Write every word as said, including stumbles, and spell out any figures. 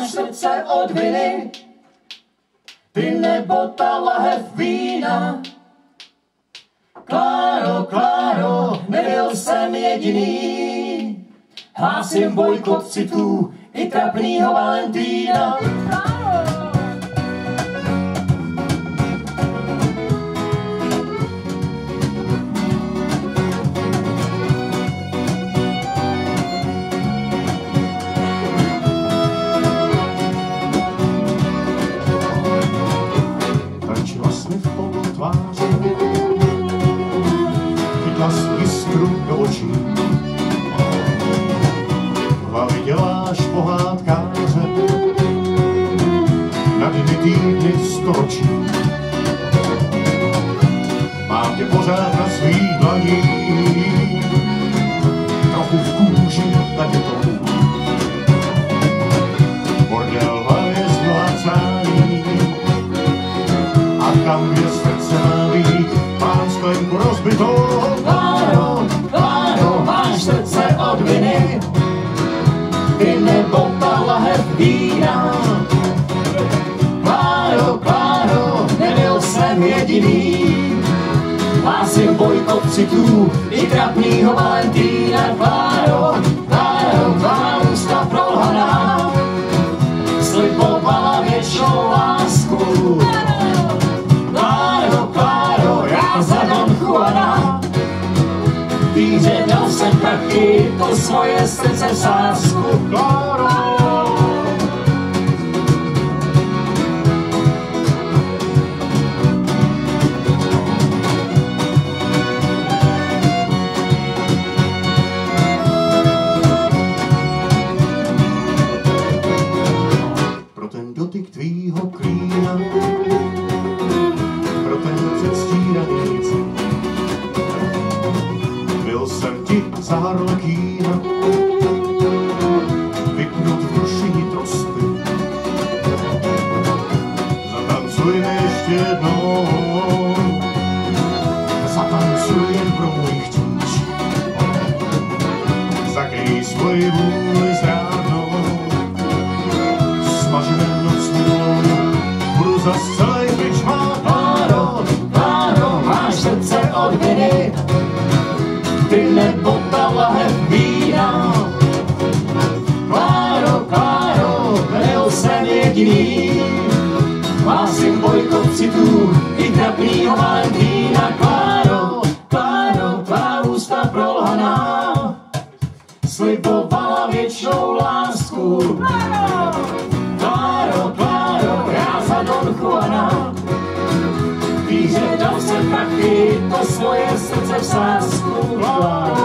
máš srdce od viny, ty nebo ta lahev vína. Kláro, Kláro, nebyl jsem jediný, hlásím bojkot citů i trapnýho Valentína. Tančila jsi v polotváři, chytla jsi jiskru do očí. V hlavě děláš pohádkáře, na dny týdny storočí. Mám tě pořád na svých dlaních, trochu v kůži na tě tomu. Bordel v hlavě z mlácání, a tam, kde srdce má být, mám sklenku rozbitou. Kláro, Kláro, máš srdce od viny, ty nebo ta lahev vína. Kláro, Kláro, nebyl jsem jediný, hlásím bojkot citů i trapnýho Valentína. Kláro, Kláro, tvá ústa prolhaná slibovala věčnou lásku. Kláro, Kláro, já za Don Juana víře dal jsem taky to svoje srdce v sázku. Kláro, pro ten dotyk tvýho klína, pro ten předstíraný cit, byl jsem ti za harlekína, vypnut v duši nitrosty. Zatancujme ještě jednou, zatancuj jen pro můj chtíč, zakryj svoji vůli zrádnou, smažeme noc minulou, budu zas celej bič má. Kláro, Kláro, máš srdce od viny, ty nebo ta lahev vína. Kláro, Kláro, byl jsem jediný, hlásím bojkot citů i trapnýho Valentína. Kláro, Kláro, tvá ústa prolhaná slibovala věčnou lásku. Kláro, Kláro, já za Don Juana víře dal jsem taky to svoje srdce v sázku. Kláro,